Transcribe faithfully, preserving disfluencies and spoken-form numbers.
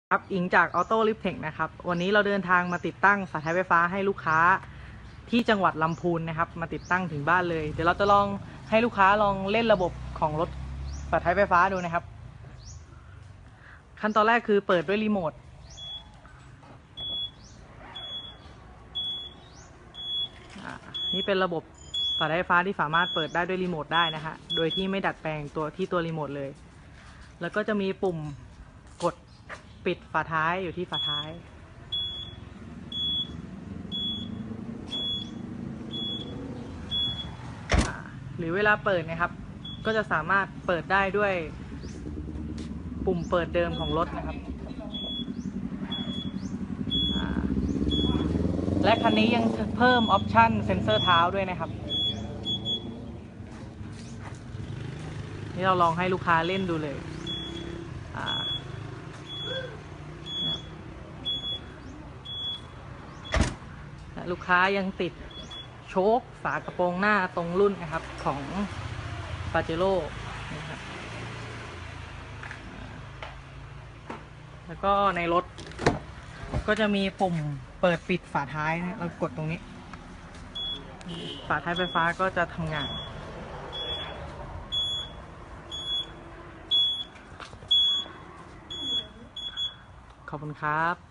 ครับอิงจากออโต้ลิฟเทคนะครับวันนี้เราเดินทางมาติดตั้งฝาท้ายไฟฟ้าให้ลูกค้าที่จังหวัดลำพูนนะครับมาติดตั้งถึงบ้านเลยเดี๋ยวเราจะลองให้ลูกค้าลองเล่นระบบของรถฝาท้ายไฟฟ้าดูนะครับขั้นตอนแรกคือเปิดด้วยรีโมทนี่เป็นระบบฝาท้ายไฟฟ้าที่สามารถเปิดได้ด้วยรีโมทได้นะฮะโดยที่ไม่ดัดแปลงตัวที่ตัวรีโมทเลยแล้วก็จะมีปุ่มกดปิดฝาท้ายอยู่ที่ฝาท้ายหรือเวลาเปิดนะครับก็จะสามารถเปิดได้ด้วยปุ่มเปิดเดิมของรถนะครับและคันนี้ยังเพิ่มออปชั่นเซ็นเซอร์เท้าด้วยนะครับนี่เราลองให้ลูกค้าเล่นดูเลยลูกค้ายังติดโชคฝากระโปรงหน้าตรงรุ่นนะครับของปาเจโร่นะครับแล้วก็ในรถก็จะมีปุ่มเปิดปิดฝาท้ายนะเรากดตรงนี้ฝาท้ายไฟฟ้าก็จะทำงานขอบคุณครับ